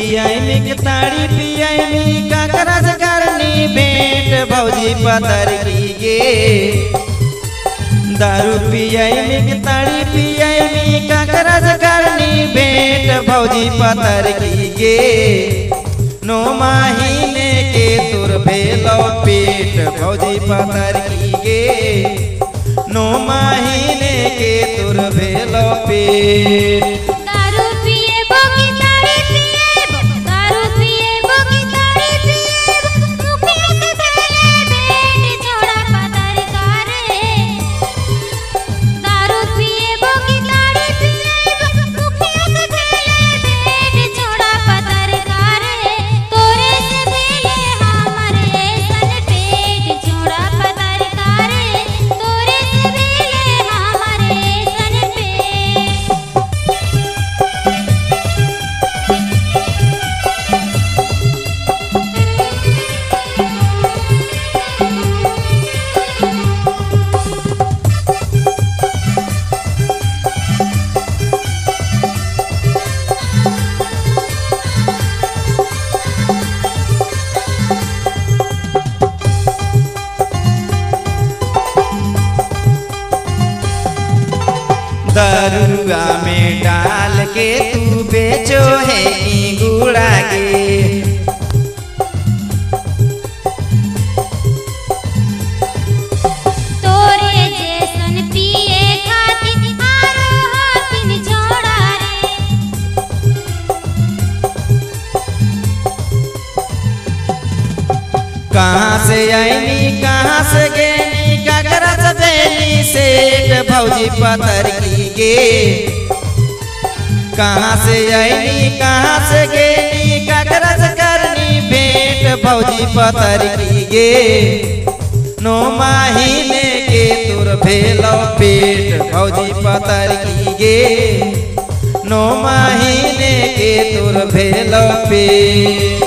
पियाई के ताड़ी पियाई काकरस करनी भेंट भौजी पतर की गे। दारू पियाई के ताड़ी पियाई काकरस करनी भेंट भौजी पतर की गे। 9 महीने के तुर भेलो पेट भौजी पतर की गे। 9 महीने के तुर भेलो पेट। दरुआ में डाल के तू बेचो है गुड़ा के। तोरे जैसन पिए खातिर आरो हाथिन छोड़ा रे। कहाँ से आईनी कहाँ से गेनी काकरस देनी सेठ भौजी पतर की गे। कहाँ से आईनी कहाँ से गेनी काकरस करनी भेंट भौजी पतर की गे। 9 महीने के तुर भेलो पेट भौजी पतर की गे। 9 महीने के तुर भेलो पेट।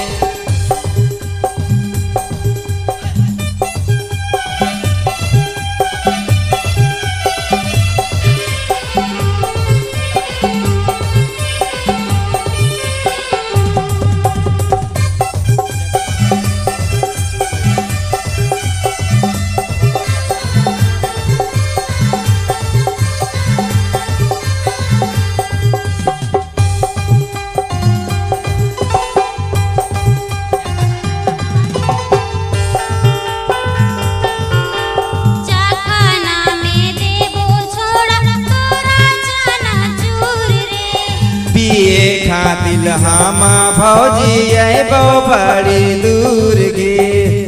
दिल हामा भौजी आबो बड़ी दूर गे।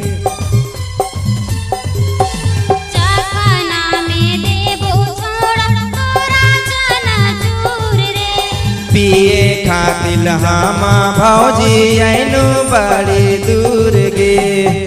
पिए खातिल हामा भौजी आइनु बड़ी दूर गे।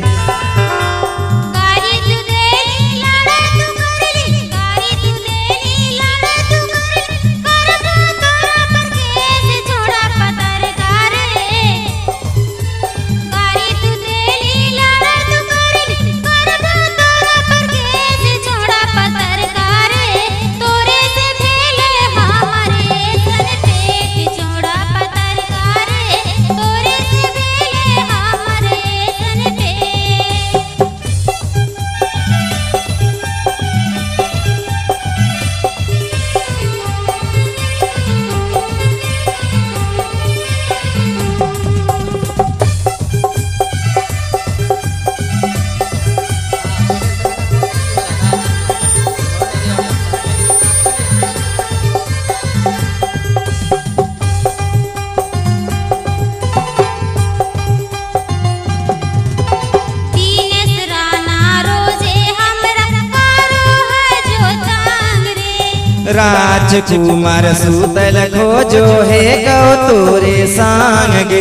राजकुमार सुतल खोजो है गौ तोरे संग गे।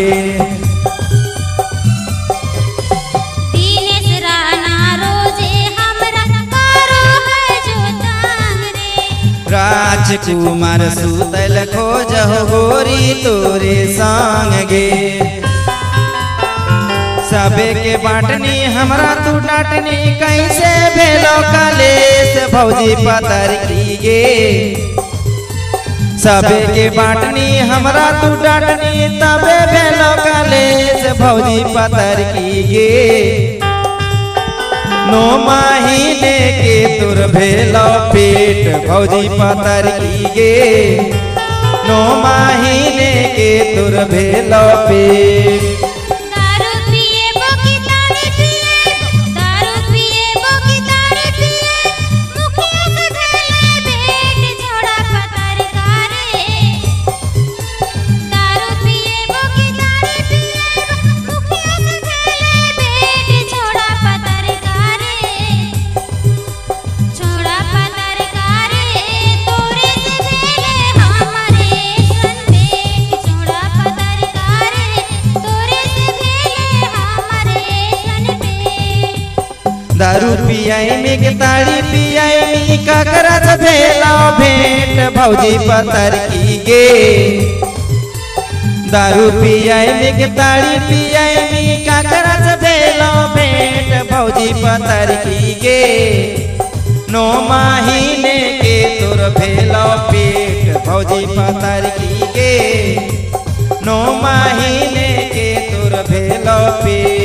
दिनेश राना रोजे हमरा कारो है जो तांग रे। राजकुमार सुतल खोजो गोरी तोरे संग गे। सबे के बाटनी हमरा तू डाटनी कैसे भेलो कलेश भौजी पतर की गे। सबे के बाटनी हमरा तू डाटनी तबे भेलो कलेश भौजी पतर की गे। 9 महीने के तुर भेलो पेट भौजी पतर की गे। 9 महीने के तुर भेलो पेट। दारू पिए बोकी ताड़ी पिए, दारू पिए बोकी ताड़ी पिए, मुखिया से भेले भेंट छोड़ा पतर कारे। दारू पिए बोकी ताड़ी पिए, मुखिया से भेले भेंट छोड़ा पतर कारे। छोड़ा पतर कारे, तोरे से भेले हमारे सन भेंट छोड़ा पतर कारे, तोरे से भेले हमारे सन भेंट। दारू पियाई में के ताड़ी पियाई में काकरा से भेलो भेंट भौजी पतर की गे। दारू पियाई में के ताड़ी पियाई में काकरा से भेलो भेंट भौजी पतर की गे। 9 महीने के तुर भेलो पेट भौजी पतर की गे। 9 महीने के तुर भेलो पेट।